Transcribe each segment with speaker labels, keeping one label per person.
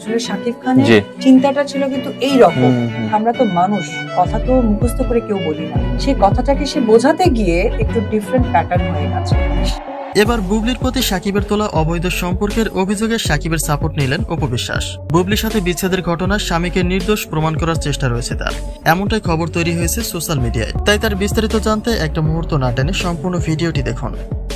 Speaker 1: আসলে শাকিব খানের চিন্তাটা ছিল কিন্তু এই রকম, আমরা তো মানুষ, কথা তো মুখস্থ করে কেউ বলি না, সেই কথাটাকে সে বোঝাতে গিয়ে একটু ডিফারেন্ট প্যাটার্ন হয়ে গেছে।
Speaker 2: এবার বুবলির প্রতি শাকিবের তোলা অবৈধ সম্পর্কের অভিযোগে শাকিবের সাপোর্ট নিলেন অপু বিশ্বাস। বুবলির সাথে বিচ্ছেদের ঘটনায় স্বামীকে নির্দোষ প্রমাণ করার চেষ্টা রয়েছে তার, এমনটাই খবর তৈরি হয়েছে সোশ্যাল মিডিয়ায়। তাই তার বিস্তারিত জানতে একটা মুহূর্ত না টেনে সম্পূর্ণ ভিডিওটি দেখুন।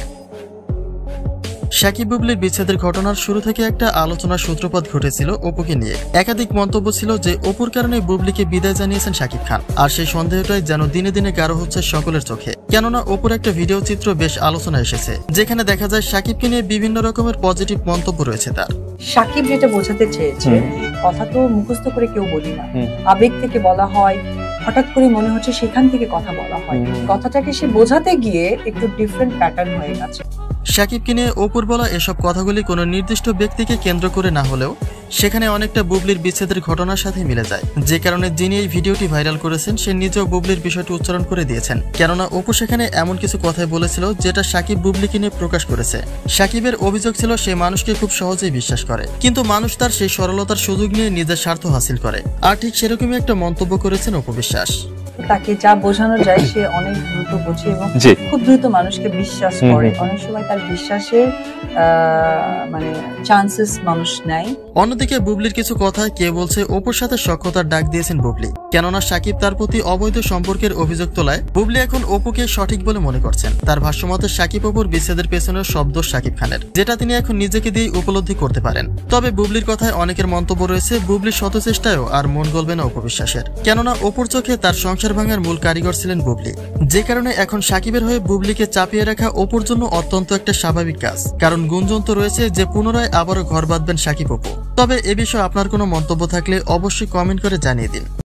Speaker 2: শাকিব বুবলির বিচ্ছেদের ঘটনার শুরু থেকে একটা আলোচনার সূত্রপাত ঘটেছিল অপুকে নিয়ে। একাধিক মন্তব্য ছিল যে অপুর কারণে বুবলিকে বিদায় জানিয়েছেন শাকিব খান, আর সেই সন্দেহটাই যেন দিনে দিনে গাঢ় হচ্ছে সকলের চোখে। কেননা অপুর একটা ভিডিও চিত্র বেশ আলোচনা এসেছে, যেখানে দেখা যায় শাকিবকে নিয়ে বিভিন্ন রকমের পজিটিভ মন্তব্য রয়েছে তার।
Speaker 1: শাকিব যেটা বোঝাতে চেয়েছে, কথা তো মুখস্থ করে কেউ বলি না, আবেগ থেকে বলা হয়, হঠাৎ করে মনে হচ্ছে সেখান থেকে কথা বলা হয়, কথাটাকে সে বোঝাতে গিয়ে একটু ডিফারেন্ট প্যাটার্ন হয়ে গেছে।
Speaker 2: শাকিবকে নিয়ে অপুর বলা এসব কথাগুলি কোনো নির্দিষ্ট ব্যক্তিকে কেন্দ্র করে না হলেও সেখানে অনেকটা বুবলির বিচ্ছেদের ঘটনার সাথে মিলে যায়, যে কারণে যিনি এই ভিডিওটি ভাইরাল করেছেন সে নিজেও বুবলির বিষয়টি উচ্চারণ করে দিয়েছেন। কেননা অপু সেখানে এমন কিছু কথাই বলেছিল যেটা শাকিব বুবলিকে নিয়ে প্রকাশ করেছে। শাকিবের অভিযোগ ছিল সে মানুষকে খুব সহজেই বিশ্বাস করে, কিন্তু মানুষ তার সেই সরলতার সুযোগ নিয়ে নিজের স্বার্থ হাসিল করে। আর ঠিক সেরকমই একটা মন্তব্য করেছেন অপু বিশ্বাস।
Speaker 1: তাকে যা বোঝানো যায় সে অনেক দ্রুত বোঝে এবং খুব দ্রুত মানুষকে বিশ্বাস করে। অনেক সময় তার বিশ্বাসের মানে চান্সেস মানুষ নেয়।
Speaker 2: অন্যদিকে বুবলির কিছু কথা কে বলছে অপুর সাথে সখ্যতার ডাক দিয়েছেন বুবলি, কেননা শাকিব তার প্রতি অবৈধ সম্পর্কের অভিযোগ তোলায় বুবলি এখন অপুকে সঠিক বলে মনে করছেন। তার ভাষ্যমতে শাকিব অপুর বিচ্ছেদের পেছনের সব দোষ শাকিব খানের, যেটা তিনি এখন নিজেকে দিয়ে উপলব্ধি করতে পারেন। তবে বুবলির কথায় অনেকের মন্তব্য রয়েছে বুবলির শত চেষ্টায়ও আর মন গলবে না অপু বিশ্বাসের, কেননা অপুর চোখে তার সংসার ভাঙার মূল কারিগর ছিলেন বুবলি, যে কারণে এখন শাকিবের হয়ে বুবলিকে চাপিয়ে রাখা অপুর জন্য অত্যন্ত একটা স্বাভাবিক কাজ। কারণ গুঞ্জন তো রয়েছে যে পুনরায় আবারও ঘর বাঁধবেন শাকিব অপু। তবে এ বিষয়ে আপনার কোনো মন্তব্য থাকলে অবশ্যই কমেন্ট করে জানিয়ে দিন।